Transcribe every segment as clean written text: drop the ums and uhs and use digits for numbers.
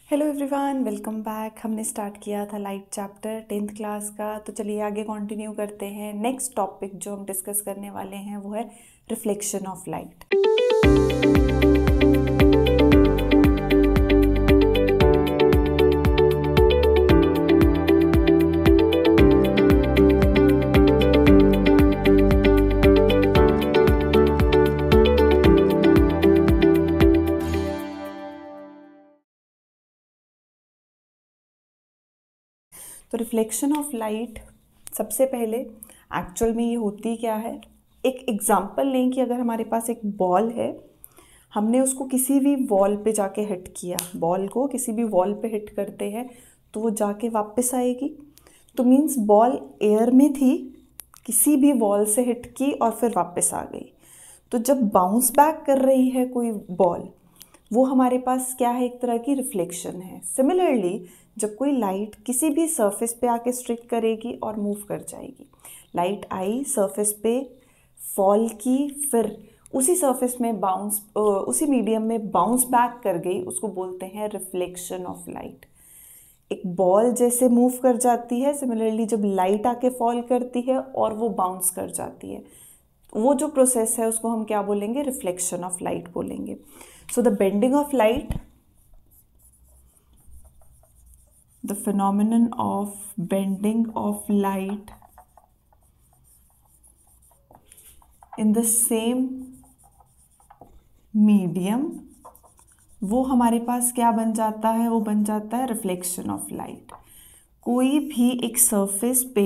Hello everyone, welcome back. हमने start किया था लाइट चैप्टर 10th क्लास का, तो चलिए आगे कंटिन्यू करते हैं। नेक्स्ट टॉपिक जो हम डिस्कस करने वाले हैं वो है रिफ्लेक्शन ऑफ लाइट। तो रिफ्लेक्शन ऑफ लाइट सबसे पहले एक्चुअल में ये होती क्या है, एक एग्जांपल लें कि अगर हमारे पास एक बॉल है, हमने उसको किसी भी वॉल पे जाके हिट किया, बॉल को किसी भी वॉल पे हिट करते हैं तो वो जाके वापस आएगी। तो मीन्स बॉल एयर में थी, किसी भी वॉल से हिट की और फिर वापस आ गई। तो जब बाउंस बैक कर रही है कोई बॉल, वो हमारे पास क्या है, एक तरह की रिफ्लेक्शन है। सिमिलरली जब कोई लाइट किसी भी सरफेस पे आके स्ट्रिक करेगी और मूव कर जाएगी, लाइट आई सरफेस पे फॉल की, फिर उसी सरफेस में उसी मीडियम में बाउंस बैक कर गई, उसको बोलते हैं रिफ्लेक्शन ऑफ लाइट। एक बॉल जैसे मूव कर जाती है, सिमिलरली जब लाइट आके फॉल करती है और वो बाउंस कर जाती है, वो जो प्रोसेस है उसको हम क्या बोलेंगे, रिफ्लेक्शन ऑफ लाइट बोलेंगे। So the bending of light, the phenomenon of bending of light in the same medium, वो हमारे पास क्या बन जाता है, वो बन जाता है रिफ्लेक्शन ऑफ लाइट। कोई भी एक सरफेस पे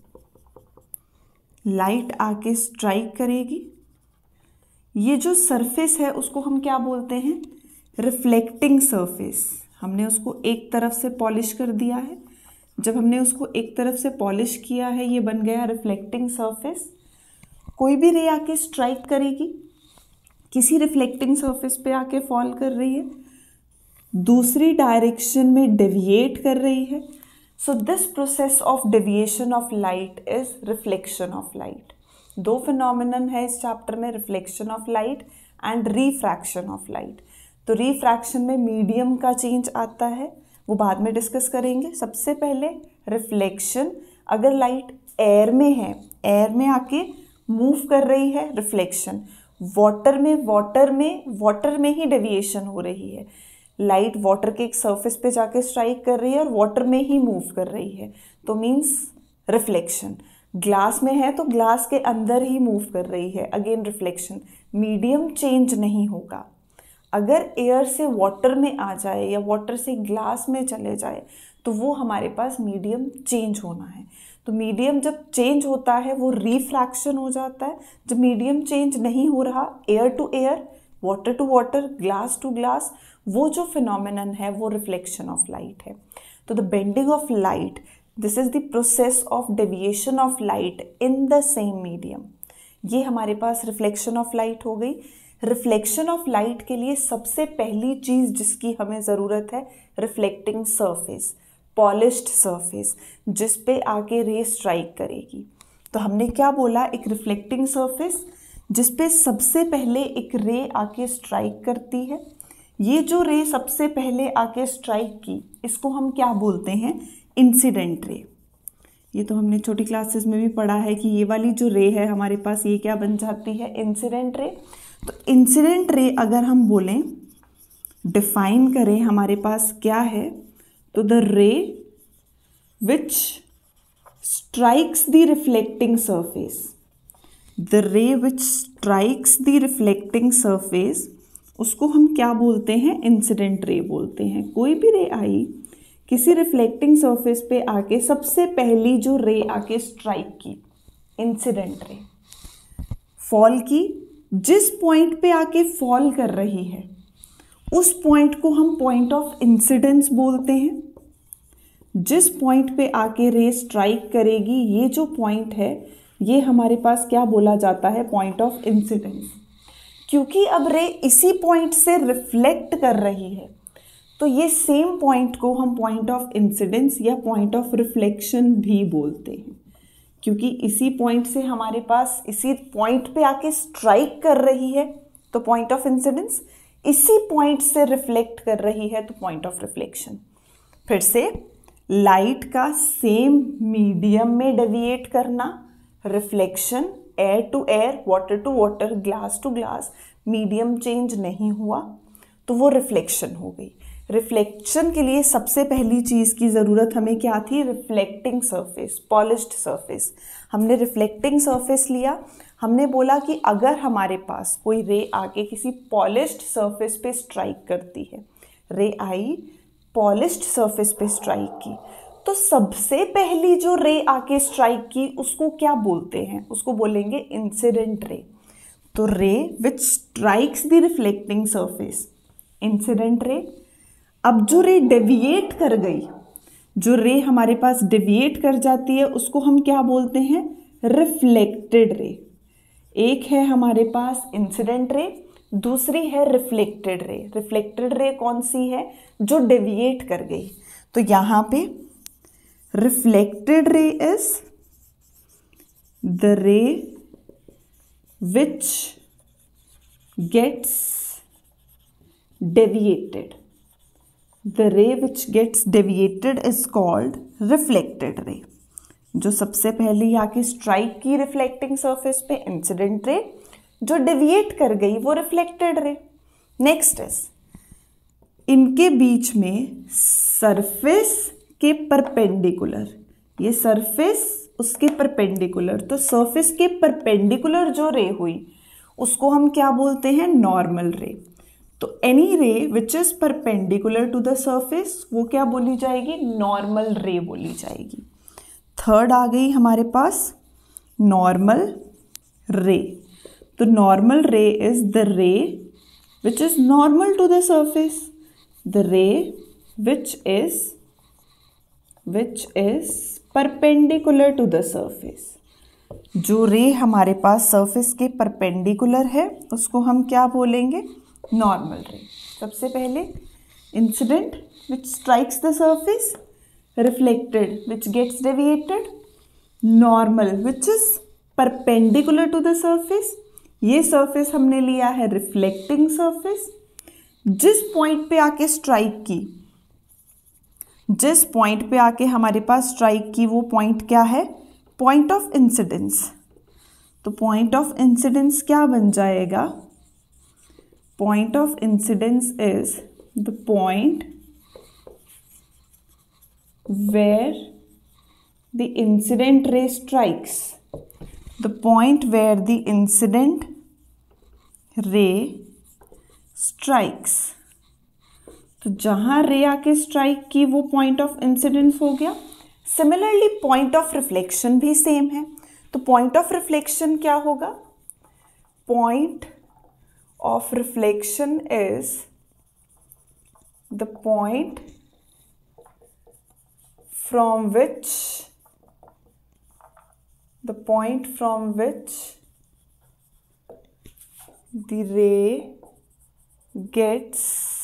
लाइट आके स्ट्राइक करेगी, ये जो सरफेस है उसको हम क्या बोलते हैं, रिफ्लेक्टिंग सरफेस। हमने उसको एक तरफ से पॉलिश कर दिया है, जब हमने उसको एक तरफ से पॉलिश किया है ये बन गया रिफ्लेक्टिंग सरफेस। कोई भी रे आके स्ट्राइक करेगी, किसी रिफ्लेक्टिंग सरफेस पे आके फॉल कर रही है, दूसरी डायरेक्शन में डेविएट कर रही है। So this process of deviation of light is reflection of light. दो फिनोमिनन है इस चैप्टर में, reflection of light and refraction of light. तो रिफ्रैक्शन में मीडियम का चेंज आता है, वो बाद में डिस्कस करेंगे। सबसे पहले रिफ्लेक्शन, अगर लाइट एयर में है, एयर में आके मूव कर रही है, रिफ्लेक्शन। वाटर में ही डेविएशन हो रही है, लाइट वाटर के एक सरफेस पे जाके स्ट्राइक कर रही है और वाटर में ही मूव कर रही है, तो मीन्स रिफ्लेक्शन। ग्लास में है तो ग्लास के अंदर ही मूव कर रही है, अगेन रिफ्लेक्शन। मीडियम चेंज नहीं होगा। अगर एयर से वाटर में आ जाए या वाटर से ग्लास में चले जाए तो वो हमारे पास मीडियम चेंज होना है। तो मीडियम जब चेंज होता है वो रिफ्रैक्शन हो जाता है। जब मीडियम चेंज नहीं हो रहा, air to air, water to water, glass to glass, वो जो फिनोमिनन है वो रिफ्लेक्शन ऑफ लाइट है। तो the bending of light, this is the process of deviation of light in the same medium. ये हमारे पास रिफ्लेक्शन ऑफ लाइट हो गई। रिफ्लेक्शन ऑफ लाइट के लिए सबसे पहली चीज़ जिसकी हमें ज़रूरत है, रिफ्लेक्टिंग सरफेस, पॉलिश्ड सरफेस, जिस पे आके रे स्ट्राइक करेगी। तो हमने क्या बोला, एक रिफ्लेक्टिंग सरफेस जिस पे सबसे पहले एक रे आके स्ट्राइक करती है। ये जो रे सबसे पहले आके स्ट्राइक की, इसको हम क्या बोलते हैं, इंसिडेंट रे। ये तो हमने छोटी क्लासेस में भी पढ़ा है कि ये वाली जो रे है हमारे पास, ये क्या बन जाती है, इंसिडेंट रे। तो इंसिडेंट रे अगर हम बोलें, डिफाइन करें, हमारे पास क्या है, तो the ray which strikes the reflecting surface, the ray which strikes the reflecting surface, उसको हम क्या बोलते हैं, इंसिडेंट रे बोलते हैं। कोई भी रे आई किसी रिफ्लेक्टिंग सरफेस पे आके, सबसे पहली जो रे आके स्ट्राइक की, इंसिडेंट रे, फॉल की, जिस पॉइंट पे आके फॉल कर रही है उस पॉइंट को हम पॉइंट ऑफ इंसिडेंस बोलते हैं। जिस पॉइंट पे आके रे स्ट्राइक करेगी, ये जो पॉइंट है ये हमारे पास क्या बोला जाता है, पॉइंट ऑफ इंसिडेंस। क्योंकि अब रे इसी पॉइंट से रिफ्लेक्ट कर रही है, तो ये सेम पॉइंट को हम पॉइंट ऑफ इंसिडेंस या पॉइंट ऑफ रिफ्लेक्शन भी बोलते हैं। क्योंकि इसी पॉइंट से हमारे पास, इसी पॉइंट पे आके स्ट्राइक कर रही है तो पॉइंट ऑफ इंसिडेंस, इसी पॉइंट से रिफ्लेक्ट कर रही है, तो पॉइंट ऑफ रिफ्लेक्शन। फिर से लाइट का सेम मीडियम में डेविएट करना, reflection, air to air, water to water, glass to glass, medium change नहीं हुआ तो वो रिफ्लेक्शन हो गई। रिफ्लेक्शन के लिए सबसे पहली चीज़ की ज़रूरत हमें क्या थी? Reflecting surface, polished surface. हमने रिफ्लेक्टिंग सरफेस लिया, हमने बोला कि अगर हमारे पास कोई रे आके किसी पॉलिश्ड सरफेस पे स्ट्राइक करती है, रे आई पॉलिश्ड सरफेस पे स्ट्राइक की, तो सबसे पहली जो रे आके स्ट्राइक की उसको क्या बोलते हैं? उसको बोलेंगे इंसिडेंट रे। तो ray which strikes the reflecting surface, incident ray. अब जो रे डेविएट कर गई, जो रे हमारे पास डेविएट कर जाती है उसको हम क्या बोलते हैं? Reflected ray. एक है हमारे पास इंसिडेंट रे, दूसरी है रिफ्लेक्टेड रे। रिफ्लेक्टेड रे कौन सी है? जो डेविएट कर गई। तो यहाँ पे reflected ray is the ray which gets deviated. The ray which gets deviated is called reflected ray. जो सबसे पहले आके स्ट्राइक की रिफ्लेक्टिंग सरफेस पे, इंसिडेंट रे। जो डेविएट कर गई वो रिफ्लेक्टेड रे। नेक्स्ट इज, इनके बीच में सरफेस के परपेंडिकुलर, ये सरफेस उसके परपेंडिकुलर, तो सरफेस के परपेंडिकुलर जो रे हुई उसको हम क्या बोलते हैं? नॉर्मल रे। तो any ray which is perpendicular to the surface वो क्या बोली जाएगी? नॉर्मल रे बोली जाएगी। थर्ड आ गई हमारे पास नॉर्मल रे। तो normal ray is the ray which is normal to the surface, the ray which is perpendicular to the surface. जो रे हमारे पास सरफेस के परपेंडिकुलर है उसको हम क्या बोलेंगे? Normal ray. सबसे पहले incident which strikes the surface, reflected which gets deviated, normal which is perpendicular to the surface. ये सरफेस हमने लिया है रिफ्लेक्टिंग सरफेस। जिस पॉइंट पे आके स्ट्राइक की, जिस पॉइंट पे आके हमारे पास स्ट्राइक की वो पॉइंट क्या है? Point of incidence. तो पॉइंट ऑफ इंसिडेंस क्या बन जाएगा? Point of incidence is the point where the incident ray strikes. The point where the incident ray strikes. तो जहाँ रे आके स्ट्राइक की वो पॉइंट ऑफ इंसिडेंस हो गया। सिमिलरली पॉइंट ऑफ रिफ्लेक्शन भी सेम है। तो पॉइंट ऑफ रिफ्लेक्शन क्या होगा? Point of reflection is the point from which the ray gets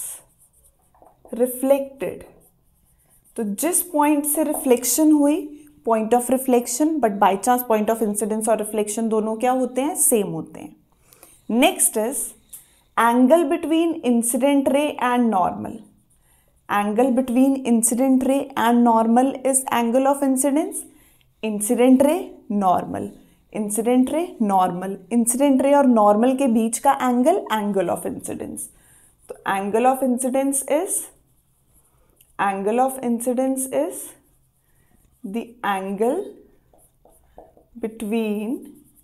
reflected. तो जिस पॉइंट से रिफ्लेक्शन हुई, point of reflection, but by chance point of incidence और रिफ्लेक्शन दोनों क्या होते हैं? सेम होते हैं। Next is angle between incident ray and normal. Angle between incident ray and normal is angle of incidence. Incident ray normal, incident ray normal, incident ray और normal के बीच का angle, angle of incidence. तो angle of incidence is the angle between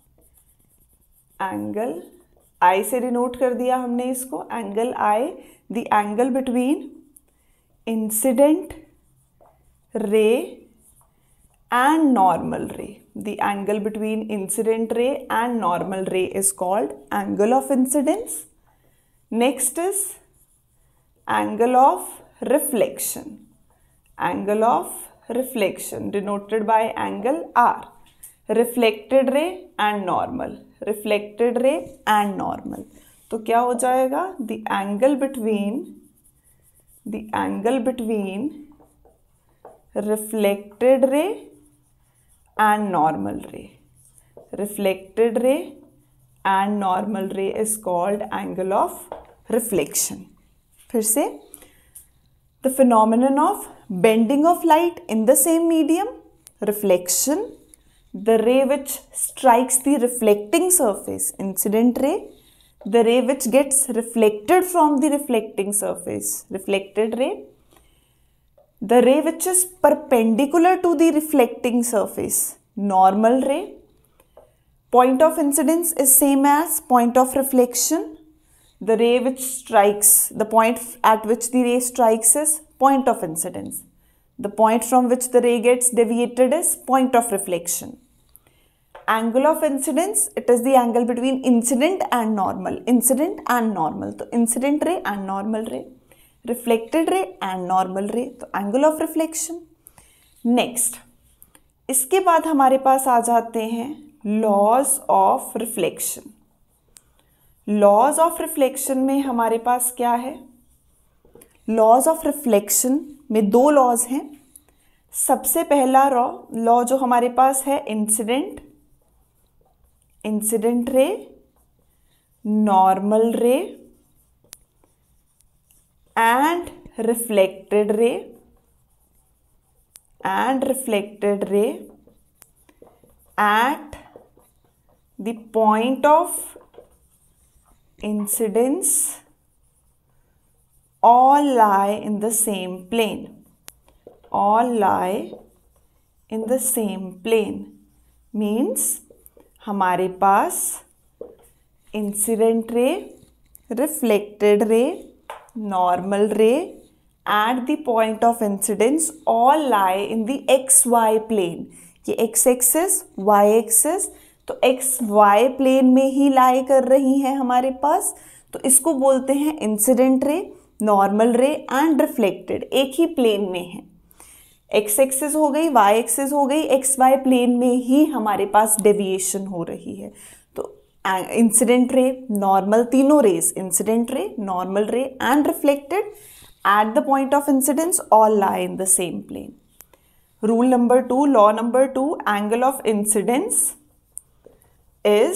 angle आई से denote कर दिया हमने इसको, angle I, the angle between incident ray and normal ray. The angle between incident ray and normal ray is called angle of incidence. Next is angle of reflection. Angle of reflection denoted by angle R. Reflected ray and normal, reflected ray and normal. तो क्या हो जाएगा? The angle between reflected ray and normal ray. Reflected ray and normal ray is called angle of reflection. फिर से, the phenomenon of bending of light in the same medium, reflection, the ray which strikes the reflecting surface, incident ray, the ray which gets reflected from the reflecting surface, reflected ray, the ray which is perpendicular to the reflecting surface, normal ray, point of incidence is same as point of reflection, the ray which strikes, the point at which the ray strikes is point of incidence, the point from which the ray gets deviated is point of reflection. Angle of incidence, it is the angle between incident and normal, incident and normal, तो incident ray and normal ray, reflected ray and normal ray, तो angle of reflection. Next, इसके बाद हमारे पास आ जाते हैं laws of reflection. Laws of reflection में हमारे पास क्या है? लॉज ऑफ रिफ्लेक्शन में दो लॉज हैं. सबसे पहला लॉ जो हमारे पास है incident ray, normal ray and reflected ray at the point of incidence all lie in the same plane, means हमारे पास incident ray, reflected ray, normal ray at the point of incidence all lie in the XY plane. ये x axis, y axis, तो X Y plane में ही लाई कर रही हैं हमारे पास, तो इसको बोलते हैं incident ray, normal ray and reflected, एक ही प्लेन में है. एक्स एक्सिस हो गई, वाई एक्सिस हो गई, एक्स वाई प्लेन में ही हमारे पास डेविएशन हो रही है. तो इंसिडेंट रे, नॉर्मल, तीनों rays incident ray, normal ray and reflected at the point of incidence all lie in the same plane. Rule number 2, law number 2, angle of incidence is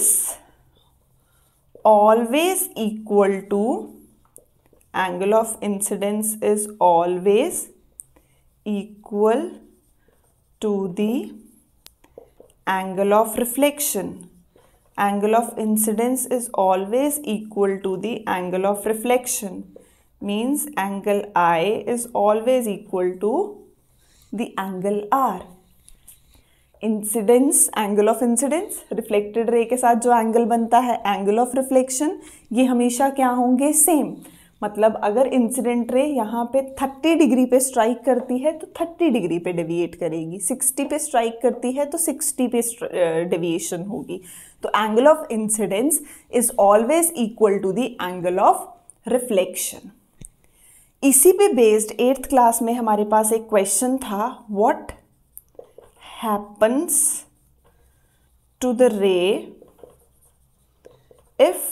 always equal to, angle of incidence is always equal to the angle of reflection. Angle of incidence is always equal to the angle of reflection, means angle I is always equal to the angle R. Incidence, angle of incidence, reflected ray के साथ जो angle बनता है angle of reflection, ये हमेशा क्या होंगे? Same. मतलब अगर इंसिडेंट रे यहाँ पे 30 डिग्री पे स्ट्राइक करती है तो 30 डिग्री पे डेविएट करेगी, 60 पे स्ट्राइक करती है तो 60 पे डेविएशन होगी. तो angle of incidence is always equal to the angle of reflection. इसी पे बेस्ड 8th क्लास में हमारे पास एक क्वेश्चन था, what happens to the ray if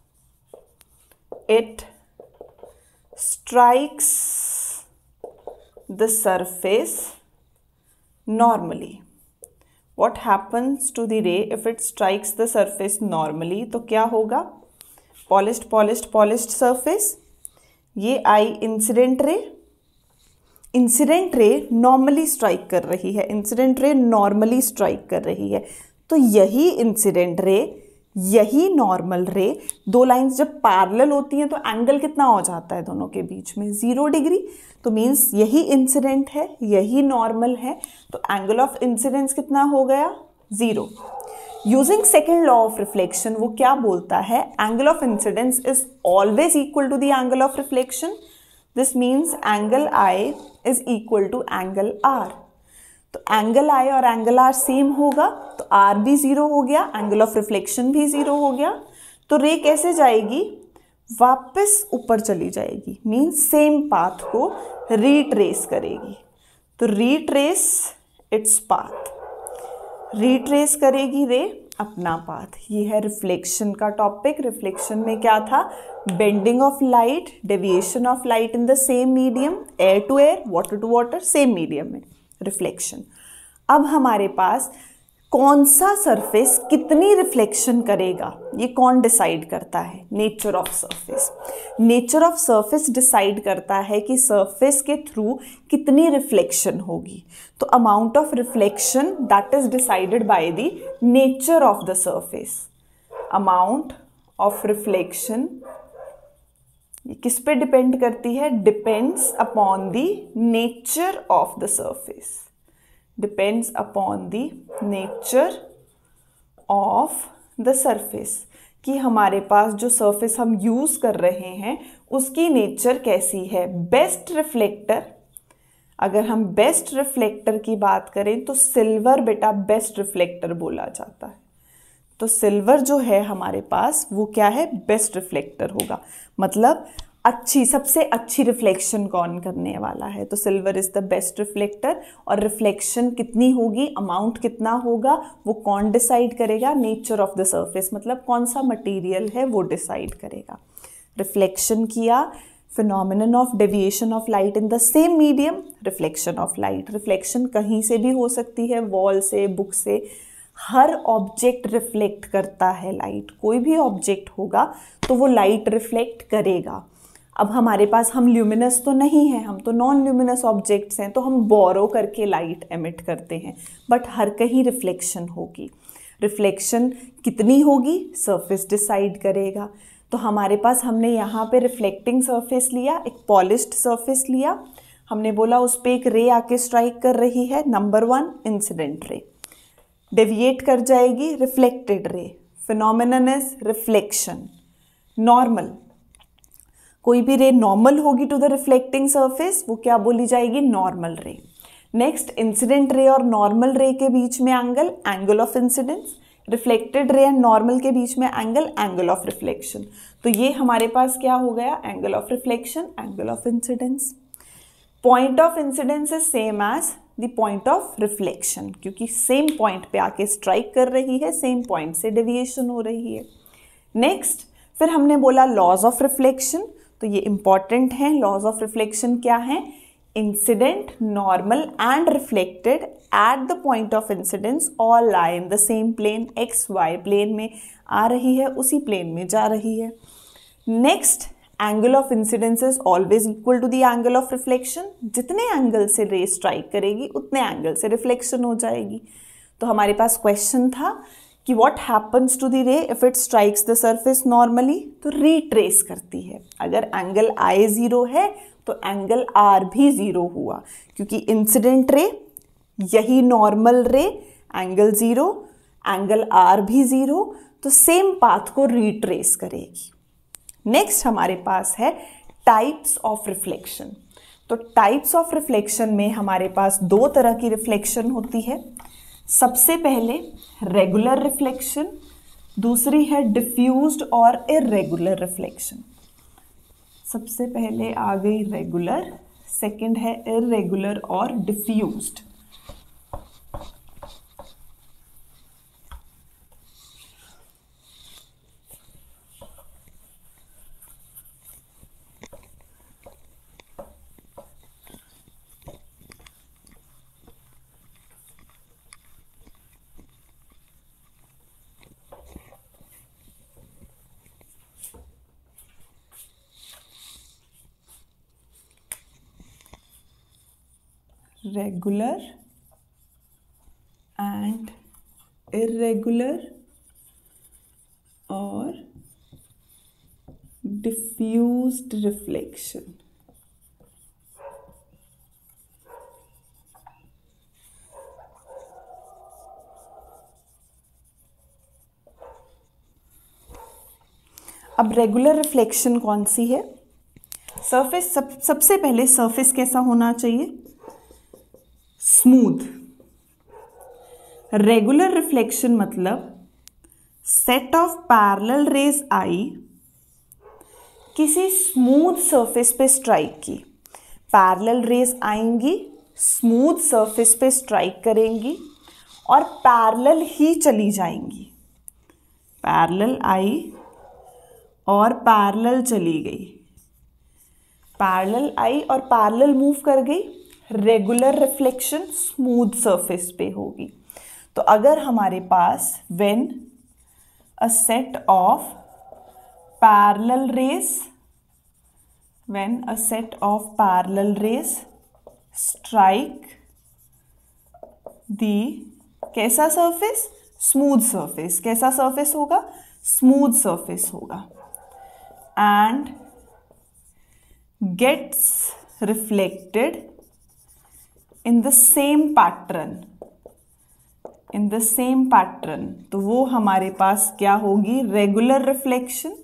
it strikes the surface normally? What happens to the ray if it strikes the surface normally? तो क्या होगा? Polished surface, ये आई incident ray. Incident ray normally strike कर रही है, incident ray normally strike कर रही है, तो यही इंसिडेंट रे, यही नॉर्मल रे, दो लाइंस जब पैरेलल होती हैं तो एंगल कितना हो जाता है दोनों के बीच में? 0 डिग्री. तो मीन्स यही इंसिडेंट है, यही नॉर्मल है, तो एंगल ऑफ इंसिडेंस कितना हो गया? 0. Using second law of reflection वो क्या बोलता है? Angle of incidence is always equal to the angle of reflection. This means angle I is equal to angle R. तो एंगल आई और एंगल आर सेम होगा, तो आर भी 0 हो गया, एंगल ऑफ रिफ्लेक्शन भी 0 हो गया. तो रे कैसे जाएगी? वापस ऊपर चली जाएगी, मीन्स सेम पाथ को रीट्रेस करेगी. तो रीट्रेस इट्स पाथ, रीट्रेस करेगी रे अपना पाथ. ये है रिफ्लेक्शन का टॉपिक. रिफ्लेक्शन में क्या था? Bending of light, deviation of light in the same medium, air to air, water to water, same medium में रिफ्लेक्शन. अब हमारे पास कौन सा सरफेस कितनी रिफ्लेक्शन करेगा ये कौन डिसाइड करता है? Nature of surface. Nature of surface decide करता है कि सरफेस के थ्रू कितनी रिफ्लेक्शन होगी। तो amount of reflection that is decided by the nature of the surface. Amount of reflection ये किस पे डिपेंड करती है? Depends upon the nature of the surface. Depends upon the nature of the surface, कि हमारे पास जो सरफेस हम यूज कर रहे हैं उसकी नेचर कैसी है। बेस्ट रिफ्लेक्टर, अगर हम बेस्ट रिफ्लेक्टर की बात करें तो सिल्वर बेटा बेस्ट रिफ्लेक्टर बोला जाता है। तो सिल्वर जो है हमारे पास वो क्या है? बेस्ट रिफ्लेक्टर होगा। मतलब अच्छी, सबसे अच्छी रिफ्लेक्शन कौन करने वाला है? तो silver is the best reflector. और रिफ्लेक्शन कितनी होगी, अमाउंट कितना होगा, वो कौन डिसाइड करेगा? नेचर ऑफ द सरफेस, मतलब कौन सा मटेरियल है वो डिसाइड करेगा। रिफ्लेक्शन किया, phenomenon of deviation of light in the same medium, reflection of light. Reflection कहीं से भी हो सकती है, वॉल से, बुक से। हर ऑब्जेक्ट रिफ्लेक्ट करता है लाइट। कोई भी ऑब्जेक्ट होगा तो वो लाइट रिफ्लेक्ट करेगा। अब हमारे पास, हम ल्यूमिनस तो नहीं है, हम तो नॉन ल्यूमिनस ऑब्जेक्ट्स हैं, तो हम बोरो करके लाइट एमिट करते हैं, बट हर कहीं रिफ्लेक्शन होगी। रिफ्लेक्शन कितनी होगी सरफेस डिसाइड करेगा। तो हमारे पास, हमने यहाँ पे रिफ्लेक्टिंग सरफेस लिया, एक पॉलिश्ड सरफेस लिया, हमने बोला उस पर एक रे आके स्ट्राइक कर रही है, नंबर 1 इंसिडेंट रे, डेविएट कर जाएगी reflected ray, phenomenon is reflection. Normal, कोई भी रे नॉर्मल होगी टू द रिफ्लेक्टिंग सरफेस, वो क्या बोली जाएगी? नॉर्मल रे। नेक्स्ट, इंसिडेंट रे और नॉर्मल रे के बीच में angle, angle of incidence. Reflected ray and normal के बीच में एंगल, एंगल ऑफ रिफ्लेक्शन। तो ये हमारे पास क्या हो गया? Angle of reflection, angle of incidence. Point of incidence is same as the point of reflection, क्योंकि सेम पॉइंट पे आके स्ट्राइक कर रही है, सेम पॉइंट से डेविएशन हो रही है। नेक्स्ट, फिर हमने बोला लॉज ऑफ रिफ्लेक्शन, तो ये इंपॉर्टेंट है। लॉज ऑफ रिफ्लेक्शन क्या है? Incident, normal and reflected at the point of incidence all lie in the same plane. X Y plane में आ रही है, उसी प्लेन में जा रही है। Next, angle of incidence is always equal to the angle of reflection. जितने एंगल से रे स्ट्राइक करेगी उतने एंगल से रिफ्लेक्शन हो जाएगी। तो हमारे पास क्वेश्चन था कि what happens to the ray if it strikes the surface normally? तो रिट्रेस करती है। अगर एंगल आई 0 है तो एंगल आर भी 0 हुआ, क्योंकि इंसिडेंट रे, यही नॉर्मल रे, एंगल 0, एंगल आर भी 0, तो सेम पाथ को रिट्रेस करेगी। नेक्स्ट हमारे पास है टाइप्स ऑफ रिफ्लेक्शन। तो टाइप्स ऑफ रिफ्लेक्शन में हमारे पास 2 तरह की रिफ्लेक्शन होती है। सबसे पहले रेगुलर रिफ्लेक्शन, दूसरी है डिफ्यूज्ड और इर्रेगुलर रिफ्लेक्शन। सबसे पहले आ गई रेगुलर, सेकंड है इर्रेगुलर और डिफ्यूज्ड। रेगुलर एंड इर्रेगुलर और डिफ्यूज्ड रिफ्लेक्शन। अब रेगुलर रिफ्लेक्शन कौन सी है? सरफेस, सबसे पहले सरफेस कैसा होना चाहिए? स्मूथ। रेगुलर रिफ्लेक्शन मतलब सेट ऑफ पैरेलल रेज आई किसी स्मूथ सरफेस पे स्ट्राइक की। पैरेलल रेज आएंगी, स्मूथ सरफेस पे स्ट्राइक करेंगी और पैरेलल ही चली जाएंगी। पैरेलल आई और पैरेलल चली गई, पैरेलल आई और पैरेलल मूव कर गई। रेगुलर रिफ्लेक्शन स्मूथ सरफेस पे होगी। तो अगर हमारे पास when a set of parallel rays, when a set of parallel rays strike the, कैसा सरफेस? Smooth surface. कैसा सरफेस होगा? स्मूथ सरफेस होगा। And gets reflected in the same pattern, in the same pattern, तो वो हमारे पास क्या होगी? Regular reflection.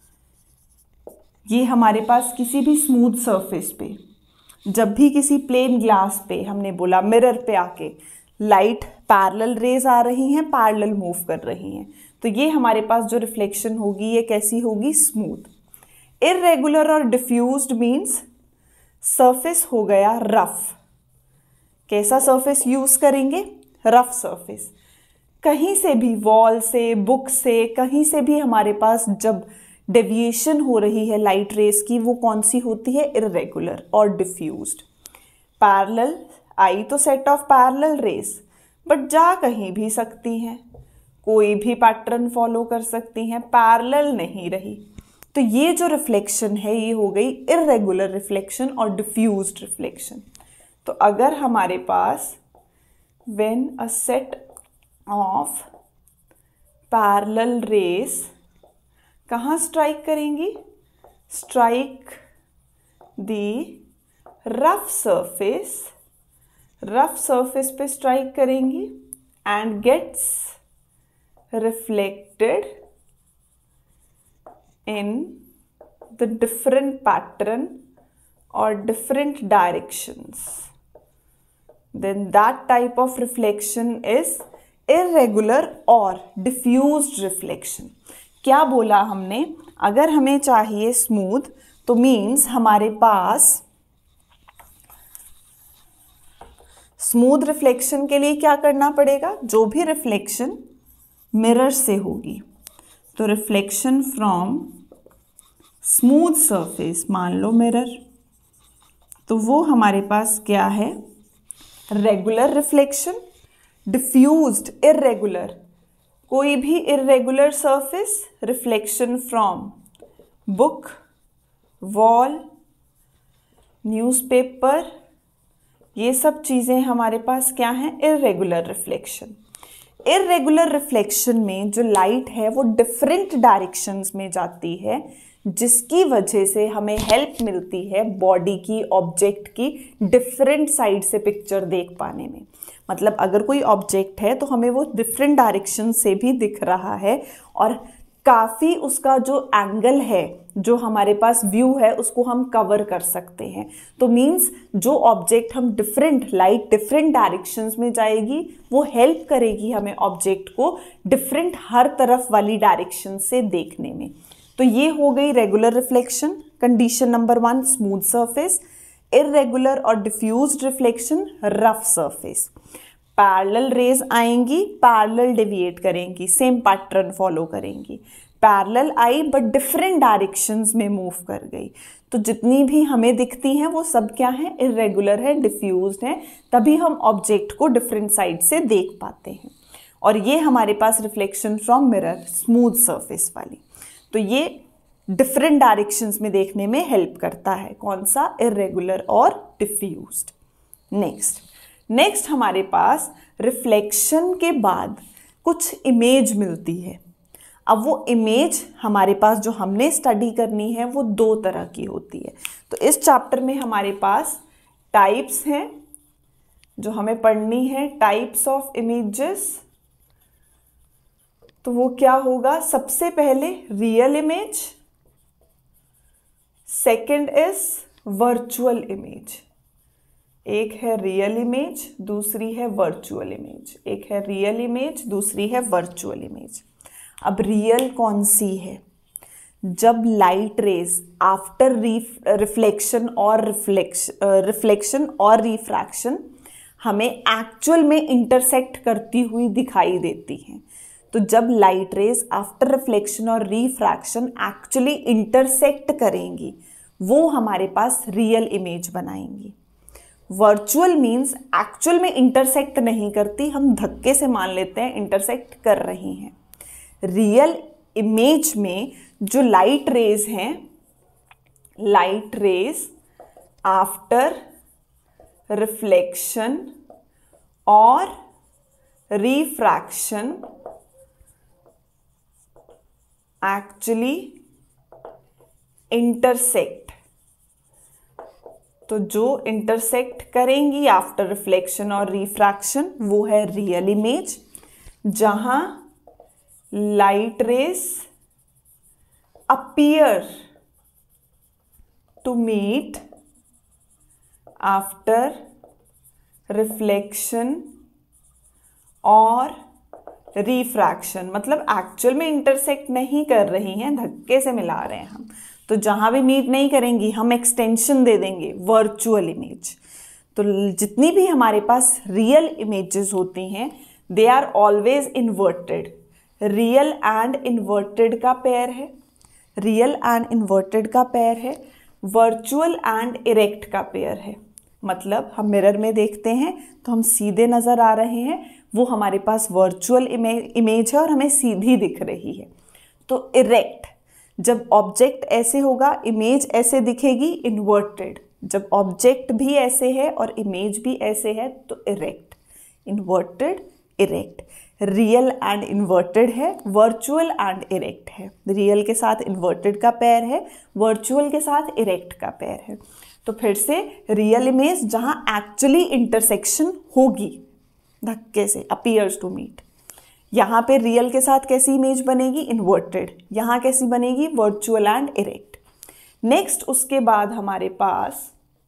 ये हमारे पास किसी भी स्मूथ सरफेस पे, जब भी किसी प्लेन ग्लास पे, हमने बोला मिरर पे आके लाइट पैरेलल रेज आ रही हैं, पैरेलल मूव कर रही हैं, तो ये हमारे पास जो रिफ्लेक्शन होगी ये कैसी होगी? स्मूथ। इररेगुलर और डिफ्यूज्ड मीन्स सरफेस हो गया रफ। कैसा सरफेस यूज करेंगे? Rough surface. कहीं से भी, वॉल से, बुक से, कहीं से भी हमारे पास जब डेविएशन हो रही है लाइट रेज की, वो कौन सी होती है? इररेगुलर और डिफ्यूज्ड। पैरेलल आई तो set of parallel rays, but जा कहीं भी सकती हैं, कोई भी पैटर्न फॉलो कर सकती हैं, पैरेलल नहीं रही। तो ये जो रिफ्लेक्शन है ये हो गई इररेगुलर रिफ्लेक्शन और डिफ्यूज्ड रिफ्लेक्शन। तो अगर हमारे पास when a set of parallel rays कहाँ स्ट्राइक करेंगी? Strike the rough surface, rough surface पे स्ट्राइक करेंगी and gets reflected in the different pattern और different directions, then that type of reflection is irregular और diffused reflection। क्या बोला हमने? अगर हमें चाहिए स्मूथ तो मीन्स हमारे पास स्मूथ रिफ्लेक्शन के लिए क्या करना पड़ेगा? जो भी रिफ्लेक्शन मिरर से होगी, तो रिफ्लेक्शन फ्रॉम स्मूथ सरफेस, मान लो मिरर, तो वो हमारे पास क्या है? Regular reflection. डिफ्यूज्ड इररेगुलर, कोई भी irregular surface, reflection from book, wall, newspaper, ये सब चीज़ें हमारे पास क्या हैं? Irregular reflection. इररेगुलर रिफ्लेक्शन में जो लाइट है वो डिफरेंट डायरेक्शंस में जाती है, जिसकी वजह से हमें हेल्प मिलती है बॉडी की, ऑब्जेक्ट की डिफरेंट साइड से पिक्चर देख पाने में। मतलब अगर कोई ऑब्जेक्ट है तो हमें वो डिफरेंट डायरेक्शन से भी दिख रहा है और काफ़ी उसका जो एंगल है, जो हमारे पास व्यू है, उसको हम कवर कर सकते हैं। तो मीन्स जो ऑब्जेक्ट हम डिफरेंट, लाइट डिफरेंट डायरेक्शंस में जाएगी, वो हेल्प करेगी हमें ऑब्जेक्ट को डिफरेंट हर तरफ वाली डायरेक्शन से देखने में। तो ये हो गई regular reflection, condition number 1 smooth surface. Irregular और diffused reflection rough surface. Parallel rays आएंगी, पैरेलल डेविएट करेंगी, सेम पैटर्न फॉलो करेंगी। पैरेलल आई बट डिफरेंट डायरेक्शंस में मूव कर गई, तो जितनी भी हमें दिखती हैं वो सब क्या है? इररेगुलर है, डिफ्यूज्ड है, तभी हम ऑब्जेक्ट को डिफरेंट साइड से देख पाते हैं। और ये हमारे पास reflection from mirror, smooth surface वाली, तो ये डिफरेंट डायरेक्शंस में देखने में हेल्प करता है। कौन सा? इररेगुलर और डिफ्यूज्ड। नेक्स्ट हमारे पास रिफ्लेक्शन के बाद कुछ इमेज मिलती है। अब वो इमेज हमारे पास जो हमने स्टडी करनी है वो 2 तरह की होती है। तो इस चैप्टर में हमारे पास टाइप्स हैं जो हमें पढ़नी है, टाइप्स ऑफ इमेजेस। तो वो क्या होगा? सबसे पहले real image, second is virtual image. एक है रियल इमेज, दूसरी है वर्चुअल इमेज। एक है रियल इमेज, दूसरी है वर्चुअल इमेज। अब रियल कौन सी है? जब लाइट रेज आफ्टर रिफ्लेक्शन और रिफ्रैक्शन हमें एक्चुअल में इंटरसेक्ट करती हुई दिखाई देती हैं। तो जब लाइट रेज आफ्टर रिफ्लेक्शन और रिफ्रैक्शन एक्चुअली इंटरसेक्ट करेंगी, वो हमारे पास रियल इमेज बनाएंगी। वर्चुअल मीन्स एक्चुअल में इंटरसेक्ट नहीं करती, हम धक्के से मान लेते हैं इंटरसेक्ट कर रही हैं। रियल इमेज में जो लाइट रेज हैं, लाइट रेज आफ्टर रिफ्लेक्शन और रिफ्रैक्शन एक्चुअली इंटरसेक्ट। तो जो इंटरसेक्ट करेंगी आफ्टर रिफ्लेक्शन और रिफ्रैक्शन वो है रियल इमेज, जहां light rays appear to meet after reflection और रिफ्रैक्शन, मतलब एक्चुअल में इंटरसेक्ट नहीं कर रही हैं, धक्के से मिला रहे हैं हम। तो जहां भी मीट नहीं करेंगी हम एक्सटेंशन दे देंगे वर्चुअल इमेज। तो जितनी भी हमारे पास रियल इमेजेस होती हैं they are always inverted. Real and inverted का पेयर है, रियल एंड इन्वर्टेड का पेयर है, वर्चुअल एंड इरेक्ट का पेयर है। मतलब हम मिरर में देखते हैं तो हम सीधे नज़र आ रहे हैं, वो हमारे पास वर्चुअल इमेज है और हमें सीधी दिख रही है। तो इरेक्ट, जब ऑब्जेक्ट ऐसे होगा इमेज ऐसे दिखेगी, इन्वर्टेड। जब ऑब्जेक्ट भी ऐसे है और इमेज भी ऐसे है तो erect. Inverted, erect. Real and inverted है, वर्चुअल एंड इरेक्ट है। रियल के साथ इन्वर्टेड का पेयर है, वर्चुअल के साथ इरेक्ट का पेयर है। तो फिर से रियल इमेज जहां एक्चुअली इंटरसेक्शन होगी धक्के से, अपीयर्स टू मीट। यहाँ पे रियल के साथ कैसी इमेज बनेगी, इन्वर्टेड। यहाँ कैसी बनेगी, वर्चुअल एंड इरेक्ट। नेक्स्ट उसके बाद हमारे पास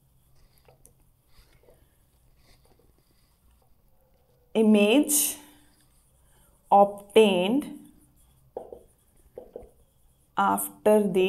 image obtained after the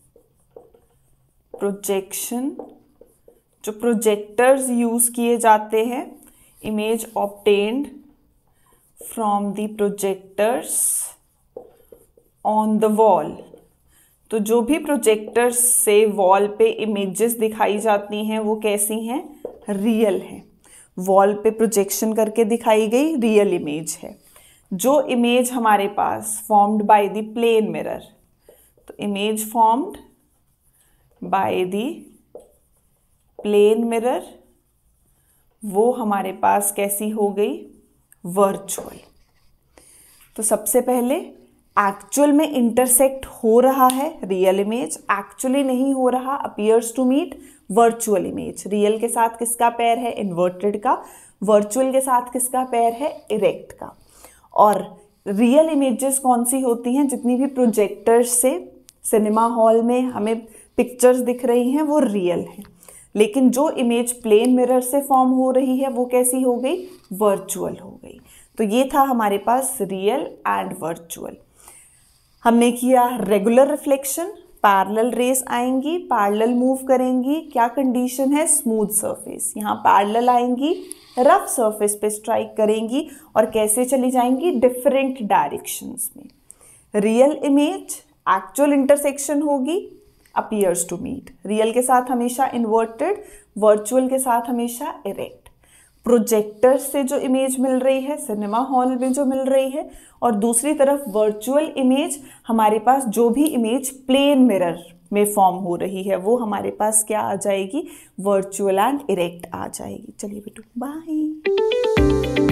projection, जो प्रोजेक्टर्स यूज किए जाते हैं, image obtained from the projectors on the wall। तो जो भी प्रोजेक्टर्स से वॉल पे इमेजेस दिखाई जाती हैं वो कैसी हैं, रियल हैं। वॉल पे प्रोजेक्शन करके दिखाई गई रियल इमेज है। जो इमेज हमारे पास formed by the plane mirror, तो image formed by the plane mirror वो हमारे पास कैसी हो गई, वर्चुअल। तो सबसे पहले एक्चुअल में इंटरसेक्ट हो रहा है रियल इमेज, एक्चुअली नहीं हो रहा, appears to meet, virtual image. Real के साथ किसका पेयर है, इन्वर्टेड का। वर्चुअल के साथ किसका पेयर है, इरेक्ट का। और रियल इमेजेस कौन सी होती हैं, जितनी भी प्रोजेक्टर्स से सिनेमा हॉल में हमें पिक्चर्स दिख रही हैं वो रियल हैं। लेकिन जो इमेज प्लेन मिरर से फॉर्म हो रही है वो कैसी हो गई, वर्चुअल हो गई। तो ये था हमारे पास रियल एंड वर्चुअल। हमने किया रेगुलर रिफ्लेक्शन, पैरेलल रेस आएंगी, पैरेलल मूव करेंगी, क्या कंडीशन है, स्मूथ सरफेस। यहाँ पैरेलल आएंगी, रफ सरफेस पे स्ट्राइक करेंगी और कैसे चली जाएंगी, डिफरेंट डायरेक्शंस में। रियल इमेज एक्चुअल इंटरसेक्शन होगी, अपीयर्स टू मीट। रियल के साथ हमेशा इन्वर्टेड, वर्चुअल के साथ हमेशा इरेक्ट। प्रोजेक्टर से जो इमेज मिल रही है, सिनेमा हॉल में जो मिल रही है, और दूसरी तरफ वर्चुअल इमेज हमारे पास जो भी इमेज प्लेन मिरर में फॉर्म हो रही है वो हमारे पास क्या आ जाएगी, वर्चुअल एंड इरेक्ट आ जाएगी। चलिए बेटू, बाय।